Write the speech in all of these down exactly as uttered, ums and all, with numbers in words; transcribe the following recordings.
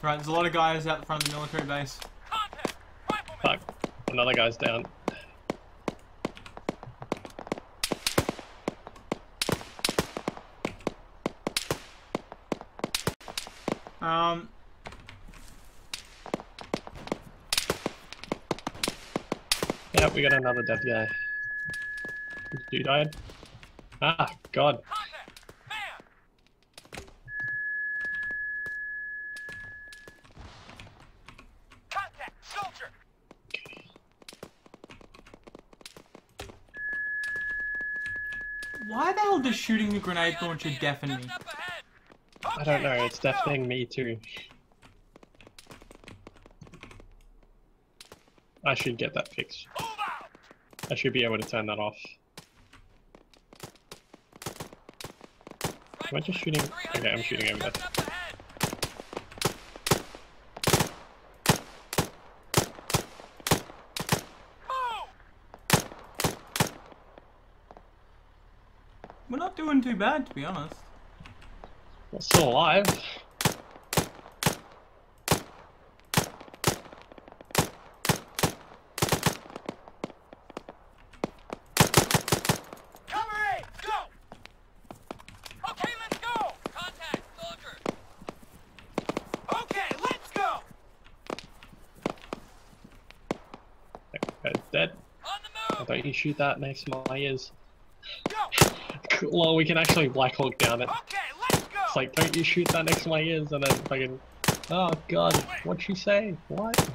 Right, there's a lot of guys out the front of the military base. Fuck. Another guy's down. Um... Yeah, we got another dead guy. You died? Ah, God. Why the hell does shooting the grenade launcher deafen me? I don't know, it's deafening me too. I should get that fixed. I should be able to turn that off. Am I just shooting? Okay, I'm shooting over there. We're not doing too bad, to be honest. We're still alive. Dead. Oh, don't you shoot that next to my ears. Well, we can actually Black Hawk down it. It's like, don't you shoot that next to my ears, and then fucking... Oh god, what'd she say? What?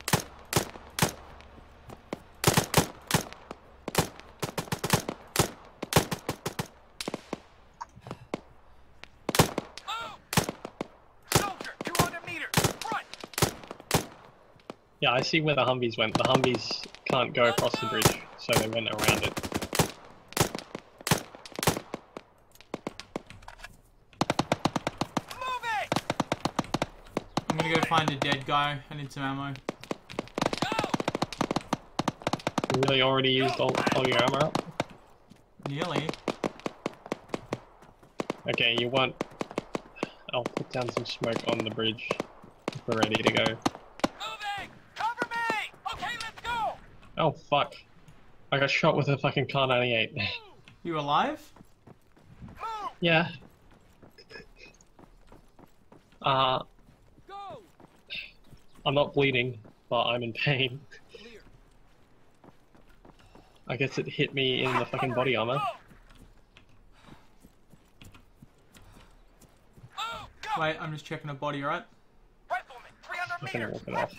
Yeah, I see where the Humvees went. The Humvees can't go across the bridge, so they went around it. I'm gonna go find a dead guy. I need some ammo. You really already used all, all your ammo up? Nearly. Okay, you want... I'll put down some smoke on the bridge if we're ready to go. Oh fuck. I got shot with a fucking Kar ninety-eight. You alive? Yeah. Uh... I'm not bleeding, but I'm in pain. I guess it hit me in the fucking body armor. Wait, I'm just checking a body, right? I'm gonna walk it off.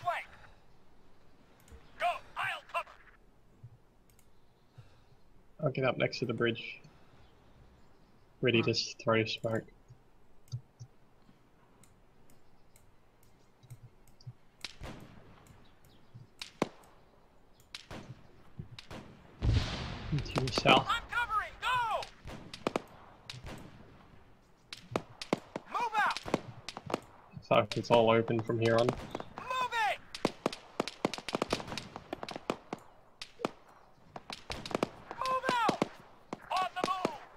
I'll get up next to the bridge. Ready to throw smoke. Continue south. I'm covering, go! Move out! So it's all open from here on. Move it! Move out! On the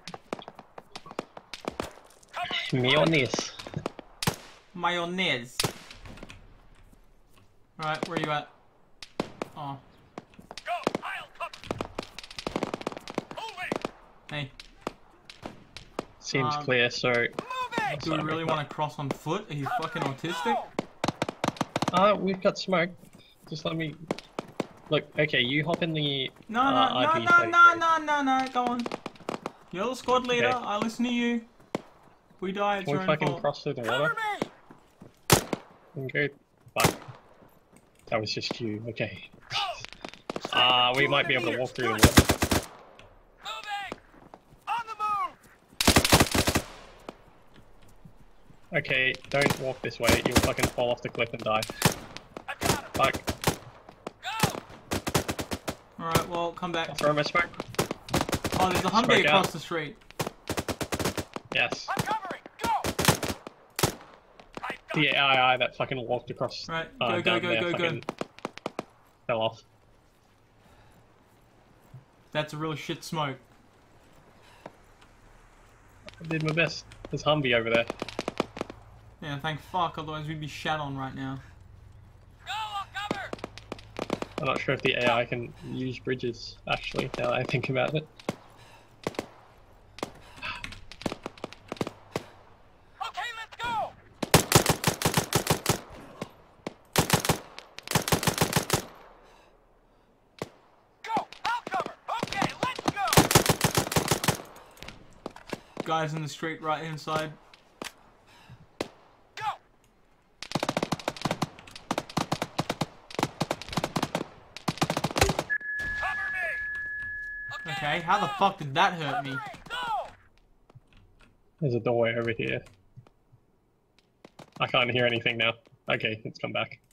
move! Mayonnaise. Mayonnaise. Alright, where are you at? Oh. Go! I'll cover! Moving! Hey. Seems Um, clear, so... Move it! Do we really want to cross on foot? Are you fucking autistic? Uh, we've got smoke. Just let me... Look, okay, you hop in the... No, uh, no, R no, P no, thirty-three. no, no, no, no, go on. You're the squad leader, Okay. I listen to you. If we die, it's Can we your own fucking fault. cross through the Cover water? me! Okay. Fuck. That was just you, okay. Go! Uh, we might be able to walk through the water. Moving! On the move! Okay, don't walk this way, you'll fucking fall off the cliff and die. I've got him! Fuck. Go! Alright, well, come back. Throw my smoke. Oh, there's a Smoke Humvee across out. the street. Yes. I'm covering! Go! I've got The A I that fucking walked across Right, uh, go, go, down go, there go, go. fucking fell off. That's a real shit smoke. I did my best. There's Humvee over there. Yeah, thank fuck, otherwise we'd be shat on right now. Go, I'll cover. I'm not sure if the A I can use bridges, actually, now that I think about it. Okay, let's go. Go, I'll cover. Okay, let's go. Guys in the street right inside. Go. Cover me. Okay, how the fuck did that hurt me? Go. There's a doorway over here. I can't hear anything now. Okay, it's come back.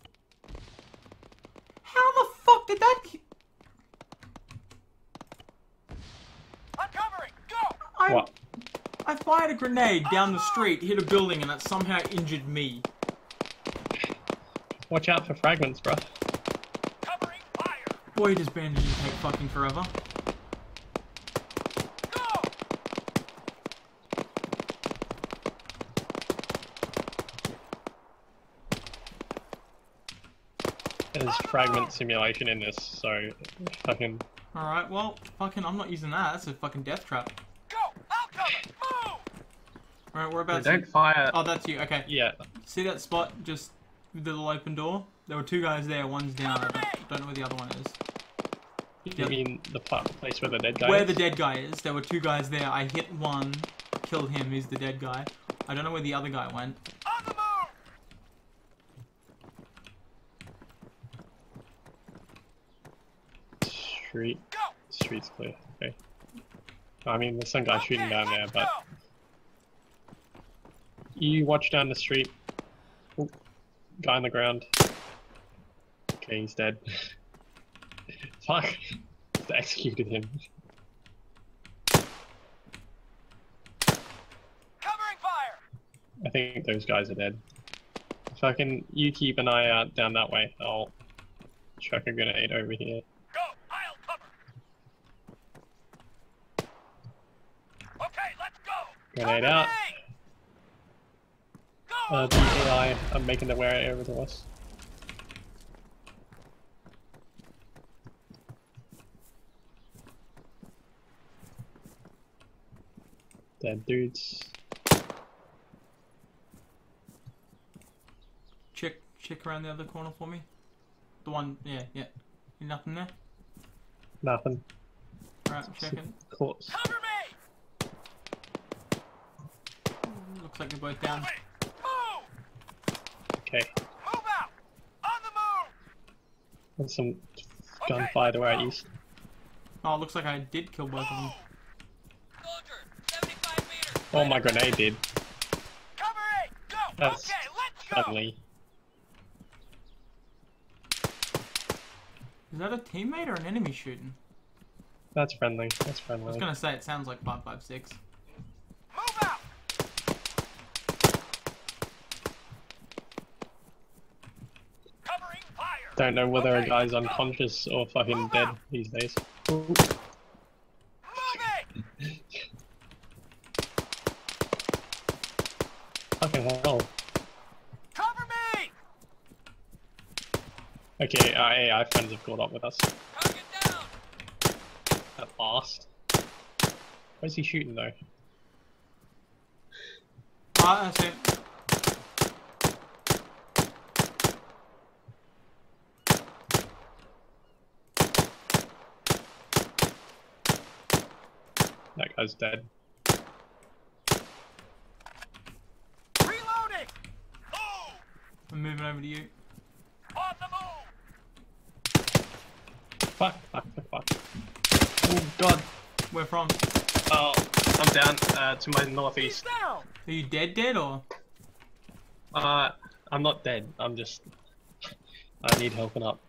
How the fuck did that... I'm covering. Go. I, What? I fired a grenade down the street, hit a building, and that somehow injured me. Watch out for fragments, bruh. Covering fire. Boy, does bandaging take fucking forever. Go. There's fragment simulation in this, so fucking... Alright, well, fucking, I'm not using that. That's a fucking death trap. Go. I'll cover. Move. Alright, we're about Don't to... fire... Oh, that's you. Okay. Yeah, See that spot just with the little open door? There were two guys there. One's down. I don't, don't know where the other one is. you Yep. mean the pla- place where the dead guy Where is? the dead guy is. There were two guys there. I hit one, killed him. He's the dead guy. I don't know where the other guy went. On the move. Street. Go. Street's clear, okay. I mean, there's some guy shooting Okay, down there, let's but... go. You watch down the street. Oop. Guy on the ground. Okay, he's dead. Fuck. Just executed him. Covering fire. I think those guys are dead. Fucking, you keep an eye out down that way. I'll chuck a grenade over here. Go. I'll cover. Okay, let's go. Grenade Cover out. me. Go. Uh, the A I are making their way over to us. Dead dudes. Check, check around the other corner for me. The one, yeah, yeah. Nothing there? Nothing. Alright, checking. Corpse. Cover me. Looks like they're both down. Move. Move. Okay. Move out. On the move. There's some gunfire to our east. Oh, looks like I did kill both of them. Soldier, seventy-five meters. Oh, my grenade did. Cover eight. Go. That's Okay, let's go. Suddenly. Is that a teammate or an enemy shooting? That's friendly. That's I was friendly. gonna say, it sounds like five five six. Move out. Covering fire. Don't know whether a Okay, guy's let's go. unconscious or fucking Move dead out. these days. Moving. Fucking hell. Cover me. Okay, our A I friends have caught up with us. Target down. At last. Where's he shooting though? Ah, that's it. That guy's dead. Reloading. Move. I'm moving over to you. On the move. Fuck, fuck, fuck, fuck. Oh god. Where from? Oh, I'm down uh, to my He's northeast. down. Are you dead dead or? Uh, I'm not dead. I'm just... I need helping up.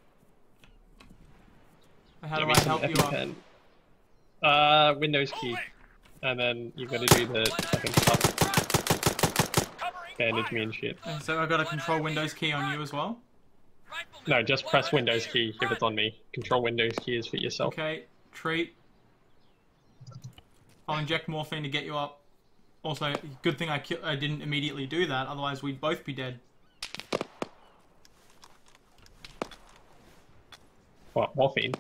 How do Give me I some help you up? EpiPen. Uh, Windows key. Moving. And then you gotta do the fucking stuff. Covering Bandage fire. me and shit. Okay, so I got a control Windows key on you as well. Rifleman. No, just press one Windows hundred key meters. if it's on me. Control Windows key is for yourself. Okay, treat. I'll inject morphine to get you up. Also, good thing I, ki I didn't immediately do that, otherwise we'd both be dead. What, morphine?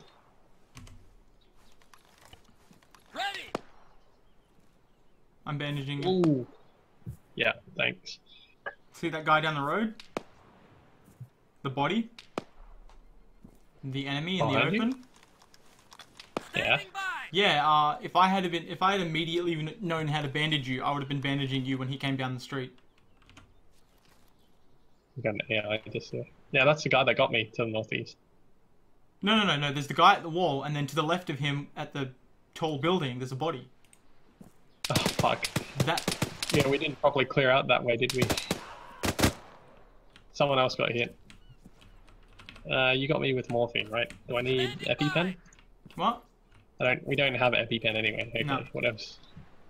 Ready. I'm bandaging you. Ooh. Yeah, thanks. See that guy down the road? The body? The enemy in the Behind you? open? Yeah. Standing by. Yeah, uh, if I had been, if I had immediately kn- known how to bandage you, I would have been bandaging you when he came down the street. Okay, yeah, I just yeah. Yeah, that's the guy that got me to the northeast. No, no, no, no. There's the guy at the wall, and then to the left of him, at the tall building, there's a body. Oh fuck. That. Yeah, we didn't properly clear out that way, did we? Someone else got hit. Uh, you got me with morphine, right? Do I need EpiPen? What? I don't. We don't have EpiPen anyway. Okay, No. what else?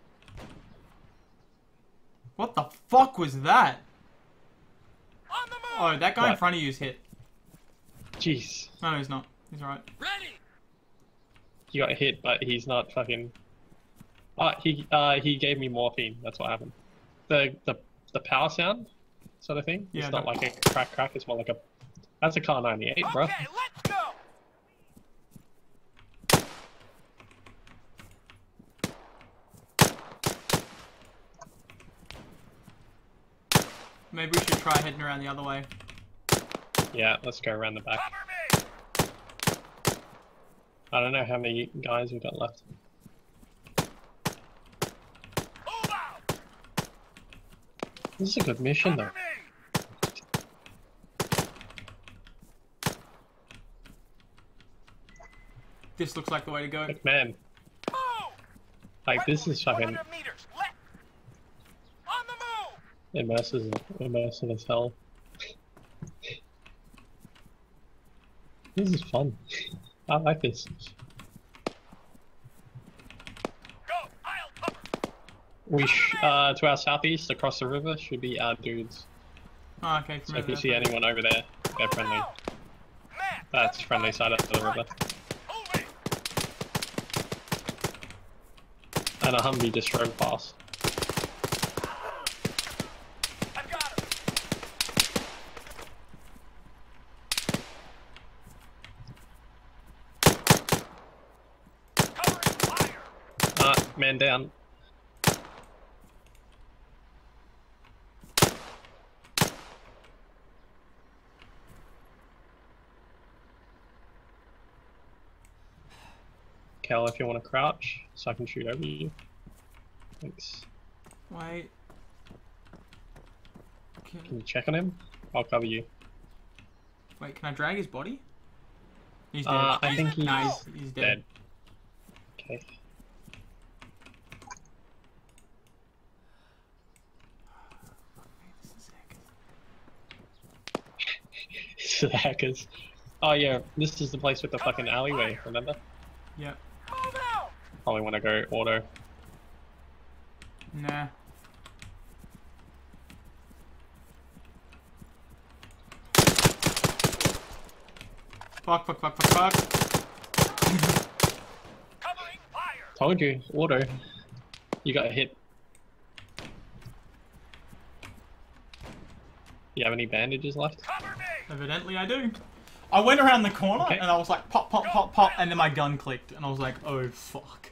What the fuck was that? On the move. Oh, that guy in What? front of you is hit. Jeez, No, no, he's not. He's alright. Ready. you got hit, but he's not fucking. Uh, he uh he gave me morphine. That's what happened. The the the power sound, sort of thing. Yeah, It's not no. like a crack crack. It's more like a. That's a Car ninety-eight, bro. Okay, let's go. Maybe we should try heading around the other way. Yeah, let's go around the back. Cover me. I don't know how many guys we've got left. Move out. This is a good mission, though. Cover me. This looks like the way to go. Like, man, Move. like this is one fucking hundred meters. Left. On the move. immersive, immersive as hell. This is fun. I like this. Go. I'll cover. We sh uh to our southeast across the river should be our dudes. Oh, okay. So from if you over see there. anyone over there, they're friendly. Man, That's friendly side of the river. moving. And a Humvee just drove past. I've got him. Covering fire. Uh, man down. Cal, if you want to crouch, so I can shoot over you. Thanks. Wait. Can, Can you check on him? I'll cover you. wait, can I drag his body? He's dead. Uh, I think he's no, he's, he's dead. dead. Okay. This is sick. So the hackers. Oh yeah, this is the place with the fucking alleyway, remember? Yep. Move out. Probably want to go auto. Nah. Fuck, fuck, fuck, fuck, fuck. Covering fire. Told you, auto. You got hit. You have any bandages left? Cover me. Evidently I do. I went around the corner Okay. and I was like pop, pop, pop, pop, and then my gun clicked and I was like, oh fuck.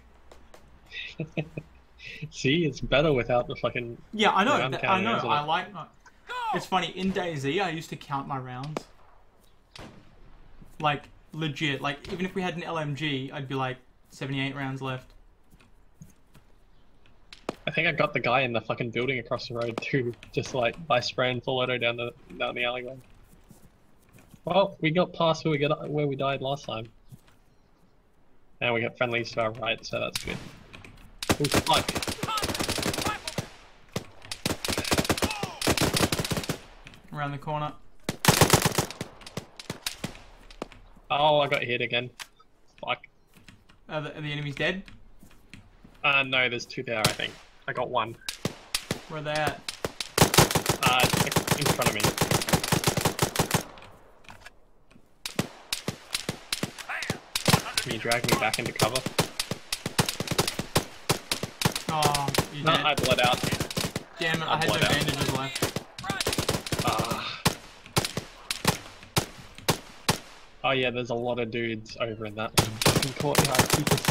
See, it's better without the fucking. Yeah, I know. Yeah, I'm that- I counting know. rounds of I it. like. Go. It's funny in DayZ. I used to count my rounds. Like legit. Like even if we had an L M G, I'd be like seventy-eight rounds left. I think I got the guy in the fucking building across the road too, just like by spraying full auto down the down the alleyway. Well, we got past where we got where we died last time, and we got friendlies to our right, so that's good. Ooh, fuck. Around the corner. Oh, I got hit again. Fuck. Are the, are the enemies dead? Uh, no, there's two there, I think. I got one. Where are they at? Uh, in front of me. Can you drag me back into cover? Oh, You No, dead? I bled out. Damn it, I I had no bled out. bandages left. Ah. Oh yeah, there's a lot of dudes over in that fucking courtyard. Jesus.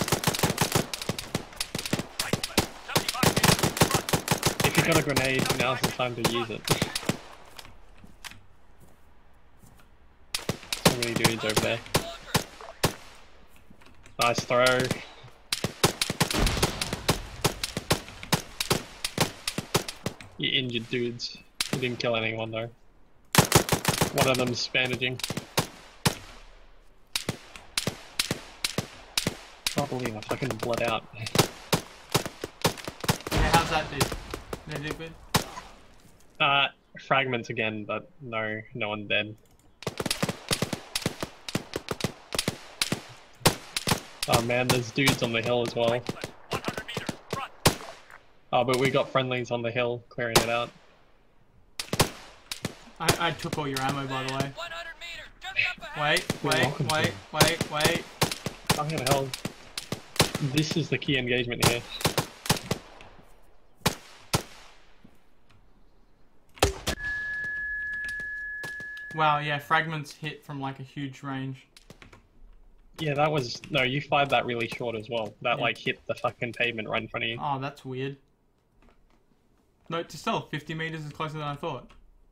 If you got a grenade, now's the time to use it. So many dudes over there. Nice throw. You injured dudes. You didn't kill anyone though. One of them's bandaging. Can't believe I fucking bled out. Yeah, how's that dude? Did it do good? Uh, fragments again, but no, no one dead. Oh man, there's dudes on the hill as well. Oh, but we got friendlies on the hill, clearing it out. I, I took all your ammo, by the way. Wait, You're wait, welcome wait, to. wait, wait. Fucking hell. This is the key engagement here. Wow, yeah, fragments hit from like a huge range. Yeah, that was... No, you fired that really short as well. That Yeah. like hit the fucking pavement right in front of you. Oh, that's weird. No, to still, fifty meters is closer than I thought.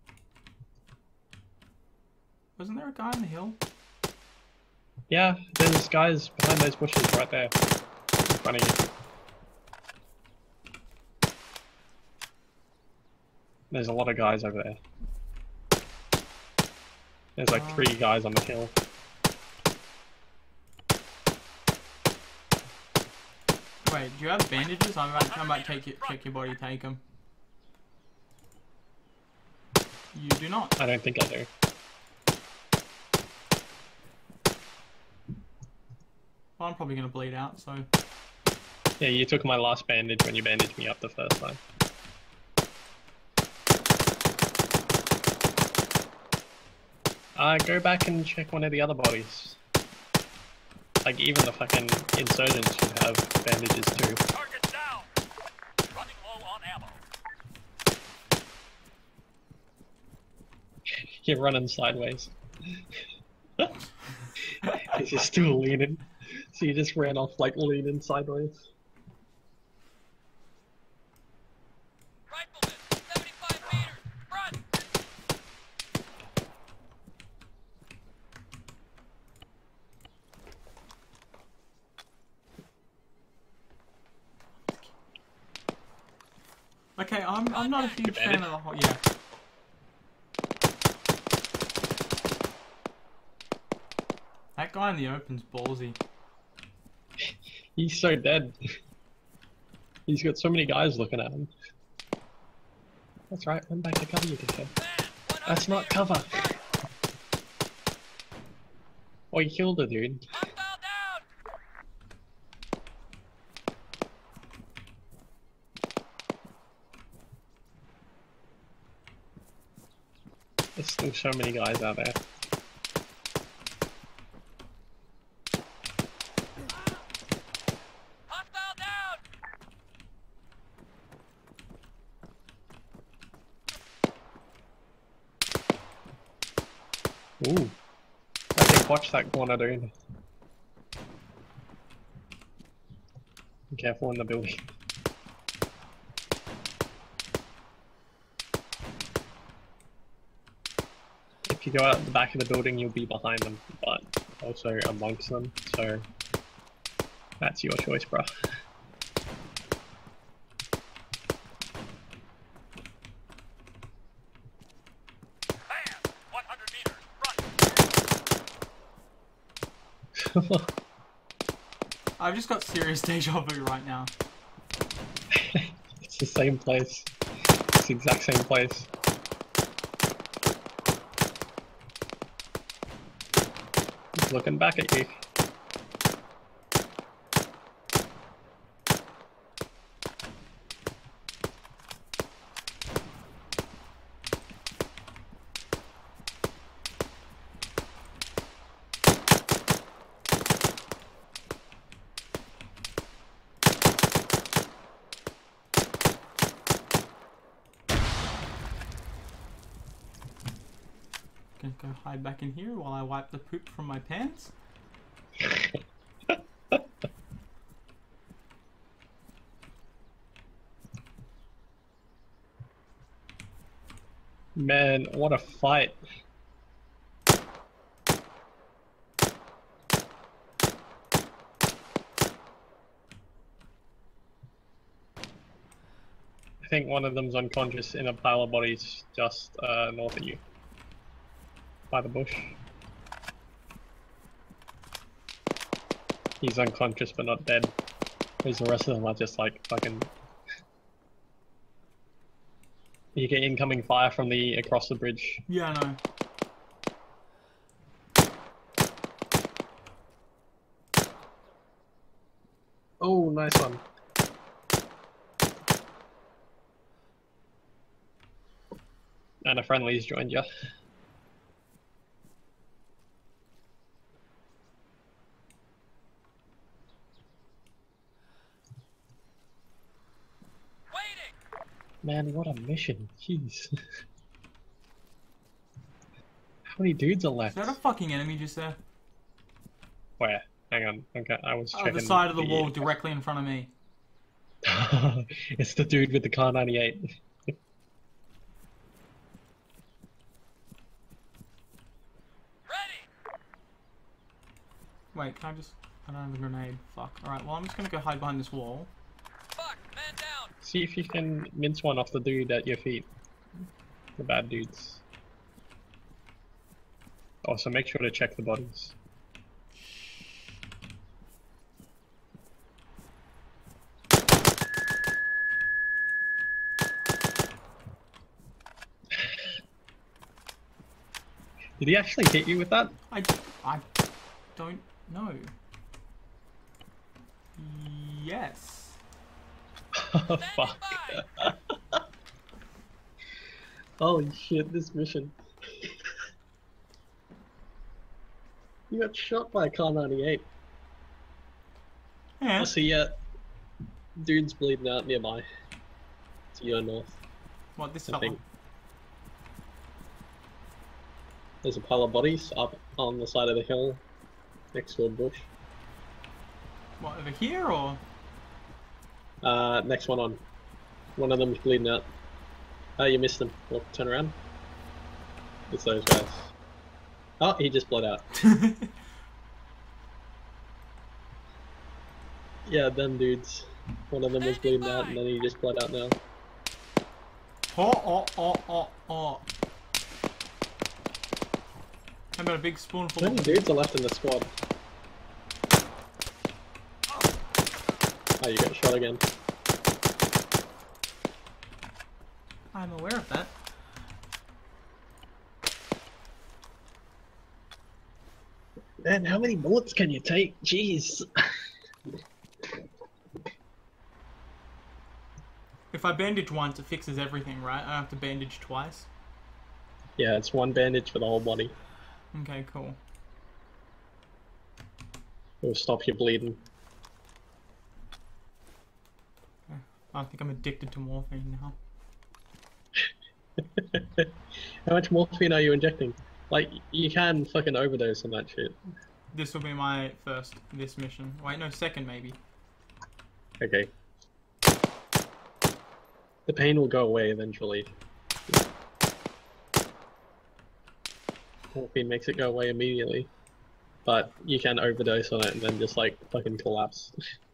Wasn't there a guy on the hill? Yeah, there's guys behind those bushes right there. In front of you. There's a lot of guys over there. There's like Oh. three guys on the hill. Wait, do you have bandages? I might, I might take your, check your body, take them. You do not. I don't think I do. Well, I'm probably gonna bleed out, so... Yeah, you took my last bandage when you bandaged me up the first time. Uh, go back and check one of the other bodies. Like, even the fucking insurgents should have bandages too. Target down. Running low on ammo. You're running sideways. Because you're still leaning. So you just ran off, like, leaning sideways. Rifleman, seventy-five meters. Front. Okay, I'm, I'm not a huge fan bandit? of the whole... Yeah. That guy in the open's ballsy. He's so dead. He's got so many guys looking at him. That's right, run back to cover, you dickhead. That's not cover. Oh, you killed a dude. Hostile down. There's still so many guys out there. Hostile down. Ooh. I think watch that corner, dude. Be careful in the building. If you go out the back of the building, you'll be behind them, but also amongst them, so that's your choice, bro. Bam. one hundred meters. Front. I've just got serious deja vu right now. It's the same place. It's the exact same place. He's looking back at you. go hide back in here while I wipe the poop from my pants. Man, what a fight. I think one of them's unconscious in a pile of bodies just uh, north of you. By the bush. He's unconscious but not dead. Because the rest of them are just like fucking... You get incoming fire from the across the bridge. Yeah, I know. Oh, nice one. And a friendly's joined you. Man, what a mission. Jeez. How many dudes are Is left? that a fucking enemy just there? Where? Hang on. Okay, I was Oh, checking. the side of the wall directly in front of me. It's the dude with the Kar ninety-eight. Ready. Wait, can I just... I don't have a grenade. Fuck. Alright, well I'm just gonna go hide behind this wall. Fuck, man down. See if you can mince one off the dude at your feet. The bad dudes. Also, make sure to check the bodies. Did he actually hit you with that? I... I don't know. Yes. Oh, fuck. Holy shit, this mission. You got shot by a Kar ninety-eight. Yeah. I see ya. Dude's bleeding out nearby. To your north, What, this I fella? think. There's a pile of bodies up on the side of the hill next to a bush. What, over here or? Uh, next one on. One of them's bleeding out. Oh, you missed them. Look, turn around. It's those guys. Oh, he just bled out. Yeah, them dudes. One of them was bleeding out and then he just bled out now. Oh, oh, oh, oh, oh. How about a big spoonful How many of... dudes are left in the squad? Oh, you got shot again. I'm aware of that. Man, how many bullets can you take? Jeez. If I bandage once, it fixes everything, right? I don't have to bandage twice. Yeah, it's one bandage for the whole body. Okay, cool. It'll stop you bleeding. I think I'm addicted to morphine now. How much morphine are you injecting? Like, you can fucking overdose on that shit. This will be my first, this mission. Wait, no, second maybe. Okay. The pain will go away eventually. Morphine makes it go away immediately. But you can overdose on it and then just like fucking collapse.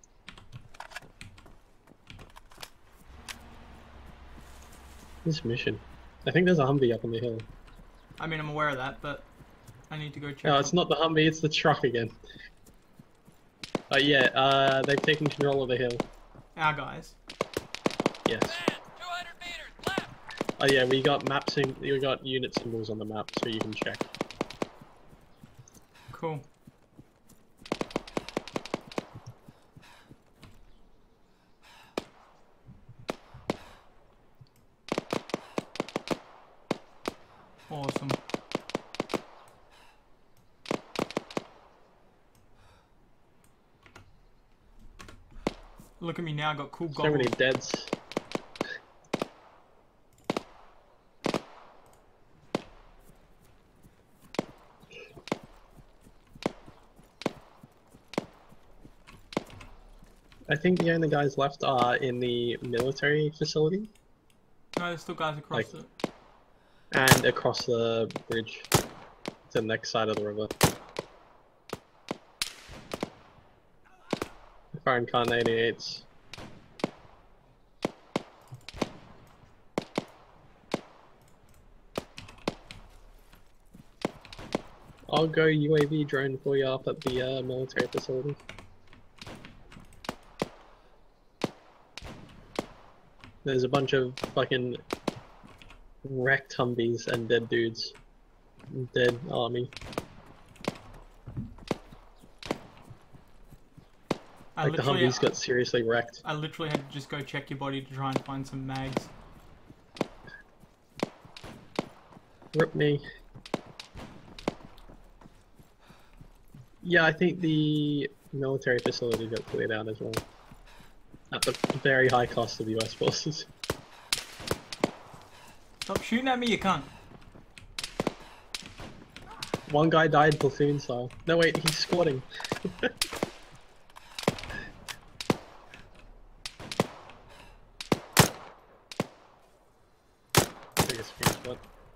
This mission. I think there's a Humvee up on the hill. I mean, I'm aware of that, but I need to go check. No, it's not the Humvee, it's the truck again. But yeah, uh, they've taken control of the hill. Our guys. Yes. Man, two hundred meters left. Oh yeah, we got map sim we got unit symbols on the map so you can check. Cool. Awesome. Look at me now, got cool So many goggles. deads. I think the only guys left are in the military facility No, there's still guys across Like- it. and across the bridge to the next side of the river. Foreign Khan eighty-eights. I'll go U A V drone for you up at the uh, military facility. There's a bunch of fucking wrecked Humvees and dead dudes. Dead army. I Like the literally, Humvees got seriously wrecked. I literally had to just go check your body to try and find some mags. Rip me. Yeah, I think the military facility got cleared out as well. At the very high cost of U S forces. Stop shooting at me, you cunt. One guy died platoon style. No wait, he's squatting. Take a screenshot.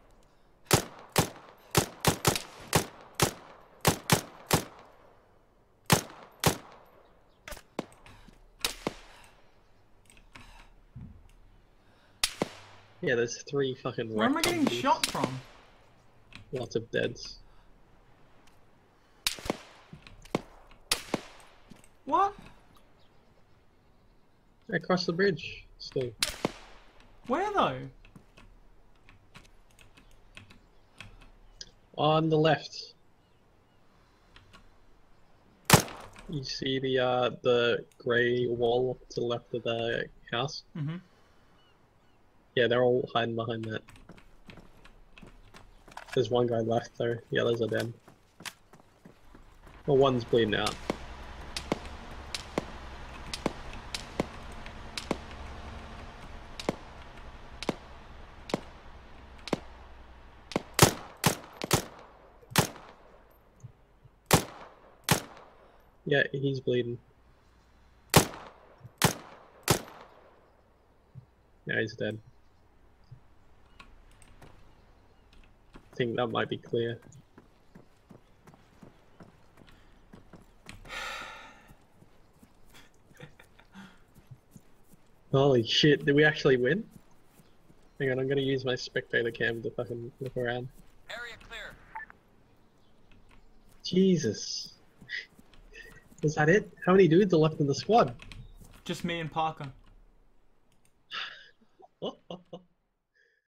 Yeah, there's three fucking Where am I wrecked getting Humvees. shot from? Lots of deads. What? Across the bridge, still. Where though? On the left. You see the uh the grey wall to the left of the house? Mm-hmm. Yeah, they're all hiding behind that. There's one guy left though. The others are dead. Well, one's bleeding out. Yeah, he's bleeding. Yeah, he's dead. I think that might be clear. Holy shit, did we actually win? Hang on, I'm gonna use my spectator cam to fucking look around. Area clear. Jesus. Was that it? How many dudes are left in the squad? Just me and Parker.